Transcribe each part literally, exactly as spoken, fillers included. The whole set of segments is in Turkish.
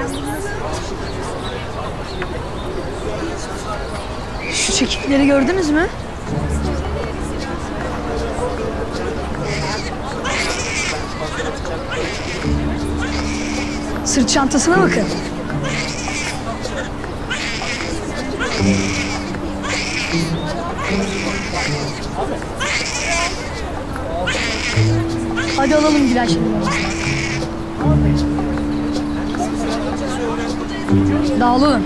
Şu çekikleri gördünüz mü? Sırt çantasına bakın. Hadi alalım Gülen şimdi. Dağılın.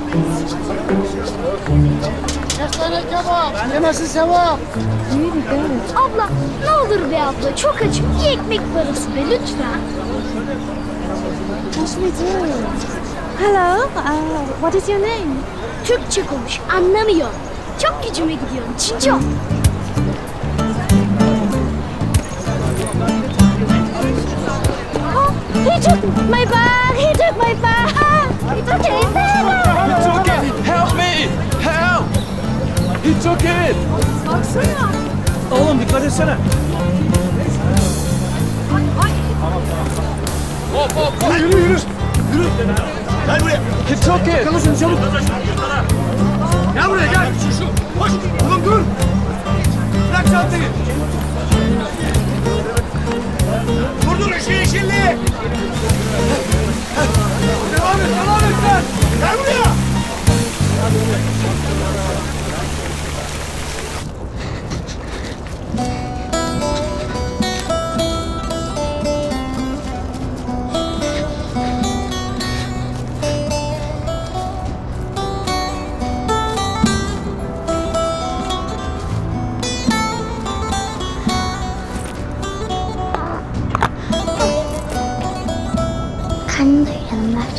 Kestane kebap, yemesi sevap. Abla, ne olur be abla, çok açım. Bir ekmek parası be, lütfen. Hello, uh, what is your name? Türkçe konuş, anlamıyorum. Çok gücüme gidiyorum, Çinço. Oh, he took my bag, he took my bag. He took it. He took it! Help me! Help! He took it! Baksana. Oğlum dikkat etsene. Hop hop hop! Yürü yürü yürü. Yürü. Gel buraya. He took it! Yakala şunu çabuk. Gel buraya gel. Koş. Oğlum dur. Bırak çantayı. Durdur şu yeşilliği. Devam et, devam et sen. Gel buraya. Karnını doyuralım ver.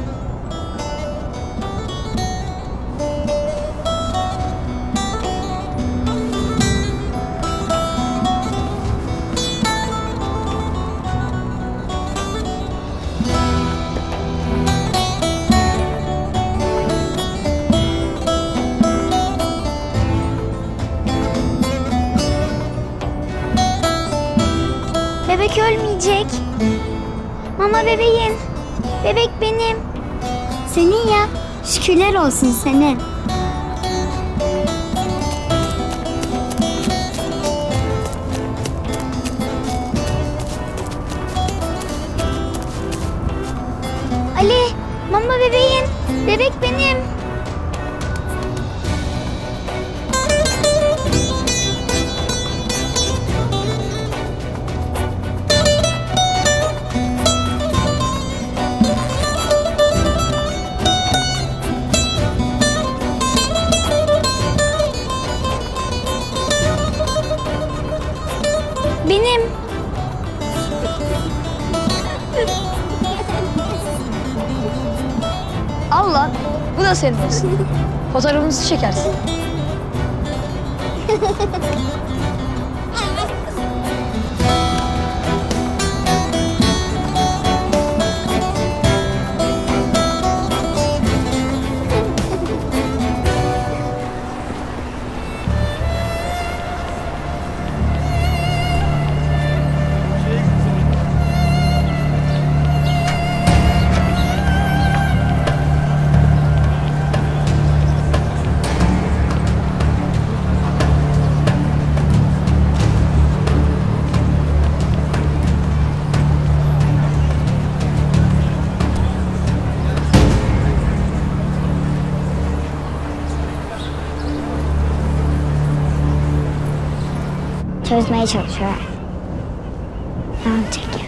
Bebek ölmeyecek. Mama bebeğim. Bebek benim. Senin ya. Şükürler olsun senin. Ali, mama bebeğin. Bebek benim. Benim. Allah, bu da senin olsun. Fotoğrafımızı çekersin. Çözmeye çalışıyor. Tamam çekiyor.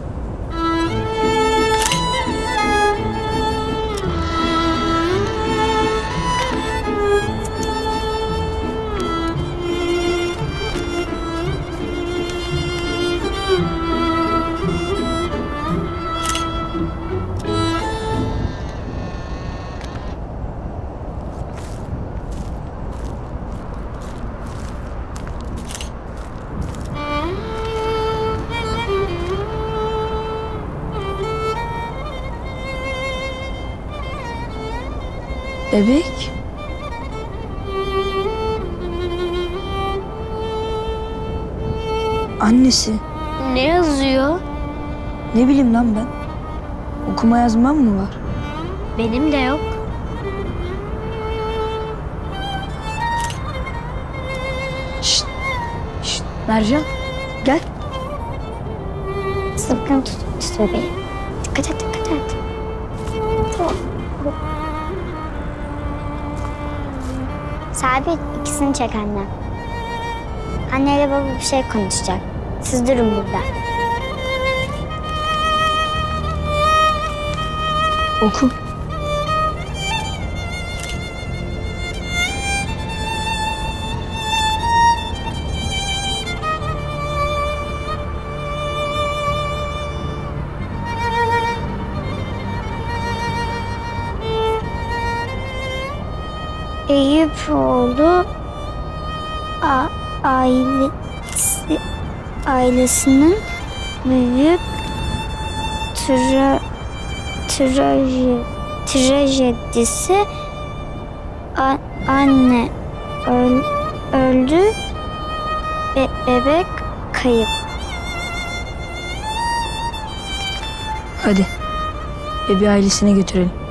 Bebek. Annesi. Ne yazıyor? Ne bileyim lan ben. Okuma yazmam mı var? Benim de yok. Şşt. Şşt. Mercan. Gel. Sakın tut, tut bebeği. Dikkat et, dikkat et. Tamam. Sabit, ikisini çek anne. Anneyle baba bir şey konuşacak. Siz durun burada. Oku. Eyüpoğlu a ailesi ailesinin büyük tra traje trajedisi a anne öl öldü be bebek kayıp. Hadi. Bebeği ailesine götürelim.